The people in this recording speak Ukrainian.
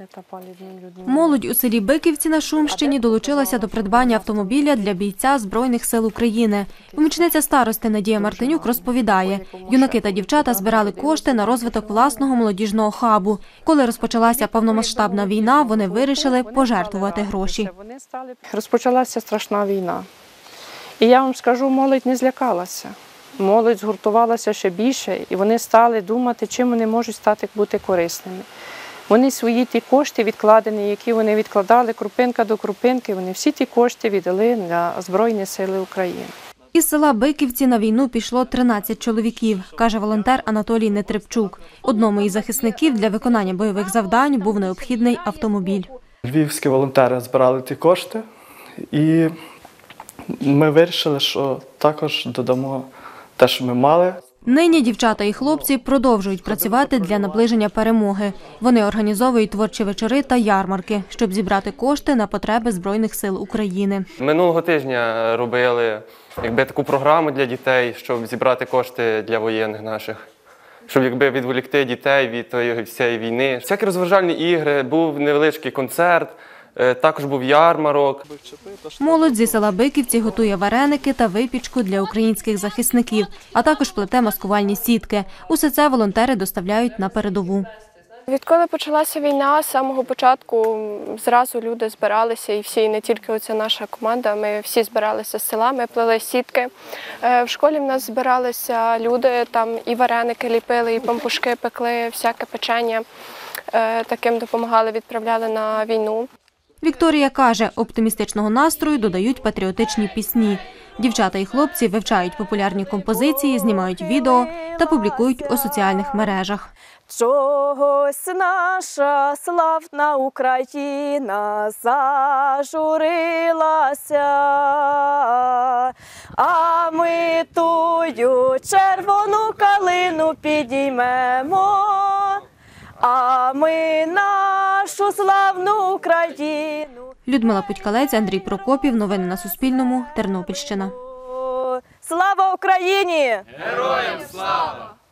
Молодь у селі Биківці на Шумщині долучилася до придбання автомобіля для бійця Збройних сил України. Помічниця старости Надія Мартинюк розповідає, юнаки та дівчата збирали кошти на розвиток власного молодіжного хабу. Коли розпочалася повномасштабна війна, вони вирішили пожертвувати гроші. Розпочалася страшна війна. І я вам скажу, молодь не злякалася. Молодь згуртувалася ще більше, і вони стали думати, чим вони можуть стати бути корисними. Вони свої ті кошти відкладені, які вони відкладали крупинка до крупинки, вони всі ті кошти віддали на Збройні сили України. Із села Биківці на війну пішло 13 чоловіків, каже волонтер Анатолій Нетребчук. Одному із захисників для виконання бойових завдань був необхідний автомобіль. Львівські волонтери збирали ті кошти, і ми вирішили, що також додамо те, що ми мали. Нині дівчата і хлопці продовжують працювати для наближення перемоги. Вони організовують творчі вечори та ярмарки, щоб зібрати кошти на потреби Збройних сил України. Минулого тижня робили таку програму для дітей, щоб зібрати кошти для воєнних наших, щоб відволікти дітей від всієї війни. Всякі розважальні ігри, був невеличкий концерт. Також був ярмарок. Молодь зі села Биківці готує вареники та випічку для українських захисників, а також плете маскувальні сітки. Усе це волонтери доставляють на передову. Відколи почалася війна, з самого початку зразу люди збиралися, і всі, і не тільки оця наша команда, ми всі збиралися з села, ми плели сітки. В школі в нас збиралися люди, там і вареники ліпили, і пампушки пекли, всяке печення. Таким допомагали, відправляли на війну. Вікторія каже, оптимістичного настрою додають патріотичні пісні. Дівчата і хлопці вивчають популярні композиції, знімають відео та публікують у соціальних мережах. Чогось наша славна Україна зажурилася, а ми тую червону калину підіймемо, а ми нашу славну Україну. Людмила Путькалець, Андрій Прокопів. Новини на Суспільному. Тернопільщина. Слава Україні! Героям слава!